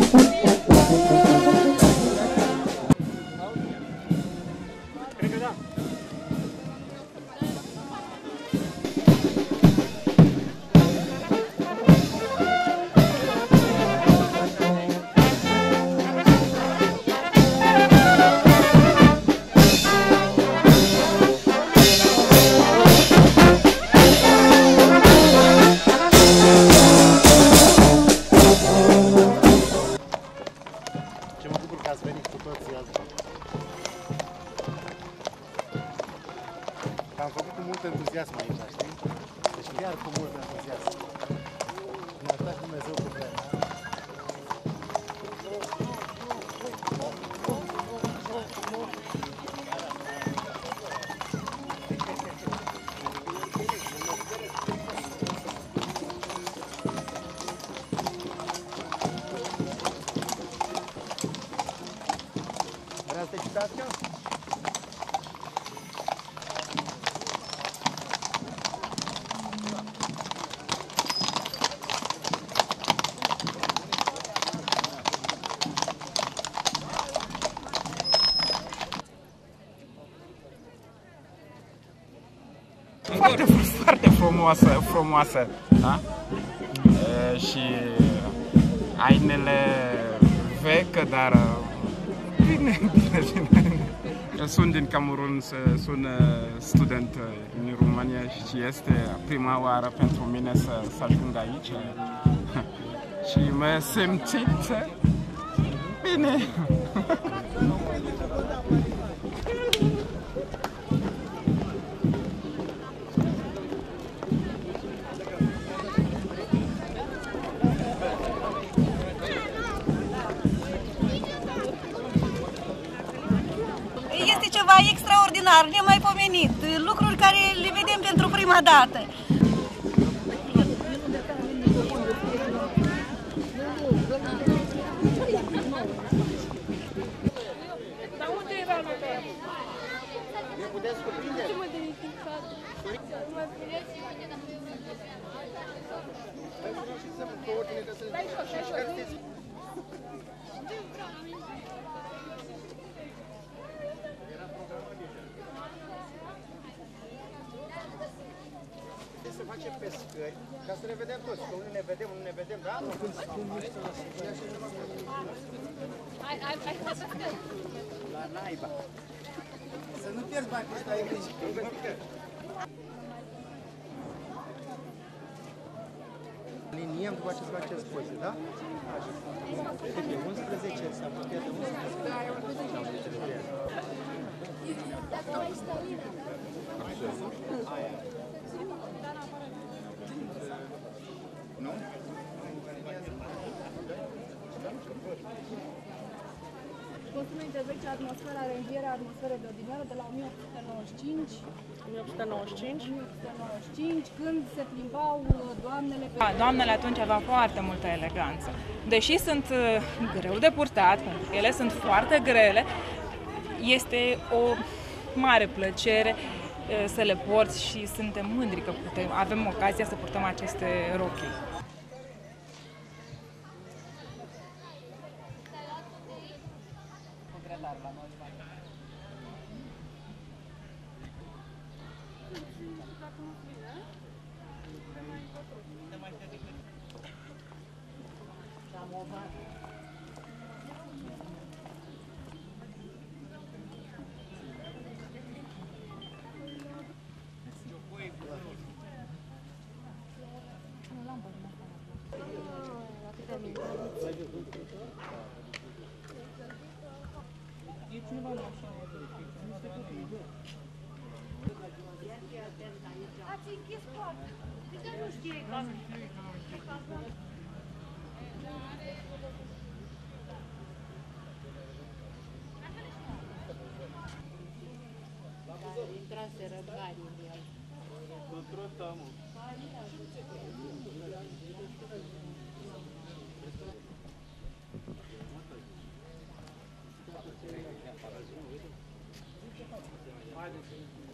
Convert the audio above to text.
Cred că da. Ce mă bucur că ați venit cu toții azi. Am făcut cu mult entuziasm aici, știi? Deci chiar cu mult entuziasm. Ne-a dat Dumnezeu cu vremea. Vreau să te citească? Foarte frumoasă, da? Și hainele vechi, dar bine. Eu sunt din Camerun, sunt student în România și este prima oară pentru mine să ajung aici și mă simțit bine. Este ceva extraordinar, nemaipomenit, lucruri care le vedem pentru prima dată. Dar unde era lumea? Ne puteți surprinde? Ce mă delicat? Mă spuneți? Stai jos, stai jos. Să facem pescări, ca să ne vedem toți, că unii ne vedem, unii ne vedem, da? Ai fost să fie. La naiba. Să nu pierzi bani pe stai aici. Liniem după ce se face poze, da? Așa. De 11 s-a apropiat de 11. Aia. Nu? Consumă intervenția atmosfera, aranjierea atmosferei de odinioară de la 1895, 1895, când se plimbau doamnele pe... Doamnele atunci aveau foarte multă eleganță. Deși sunt greu de purtat, pentru că ele sunt foarte grele, este o mare plăcere să le porți și suntem mândri că avem ocazia să purtăm aceste rochii. Ați închis poarta. De ce nu știi că am Intraseră bani în el. Haideți.